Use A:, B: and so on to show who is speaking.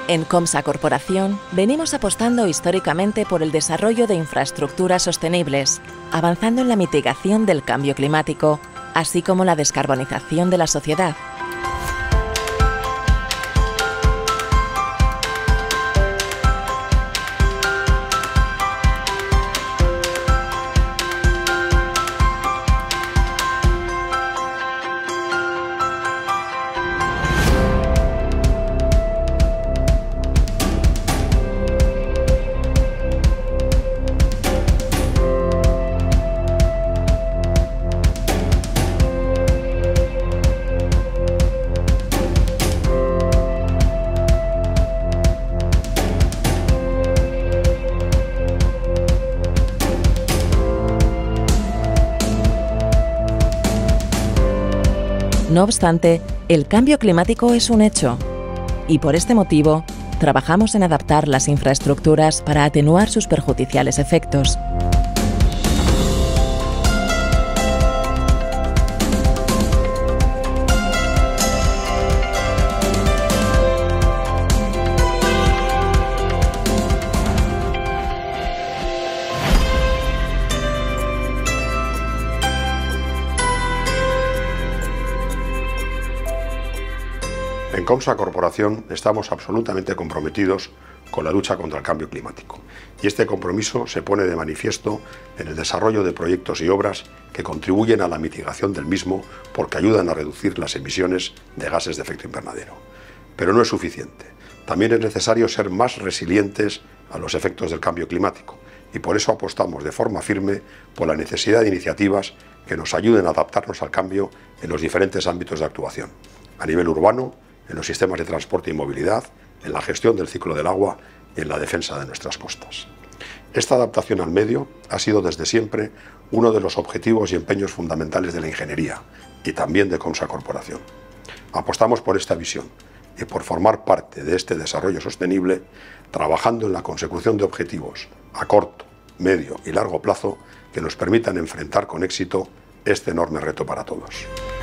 A: En Comsa Corporación venimos apostando históricamente por el desarrollo de infraestructuras sostenibles, avanzando en la mitigación del cambio climático, así como la descarbonización de la sociedad. No obstante, el cambio climático es un hecho y por este motivo trabajamos en adaptar las infraestructuras para atenuar sus perjudiciales efectos.
B: En Comsa Corporación estamos absolutamente comprometidos con la lucha contra el cambio climático y este compromiso se pone de manifiesto en el desarrollo de proyectos y obras que contribuyen a la mitigación del mismo porque ayudan a reducir las emisiones de gases de efecto invernadero. Pero no es suficiente. También es necesario ser más resilientes a los efectos del cambio climático y por eso apostamos de forma firme por la necesidad de iniciativas que nos ayuden a adaptarnos al cambio en los diferentes ámbitos de actuación, a nivel urbano, en los sistemas de transporte y movilidad, en la gestión del ciclo del agua y en la defensa de nuestras costas. Esta adaptación al medio ha sido desde siempre uno de los objetivos y empeños fundamentales de la ingeniería y también de Comsa Corporación. Apostamos por esta visión y por formar parte de este desarrollo sostenible, trabajando en la consecución de objetivos a corto, medio y largo plazo que nos permitan enfrentar con éxito este enorme reto para todos.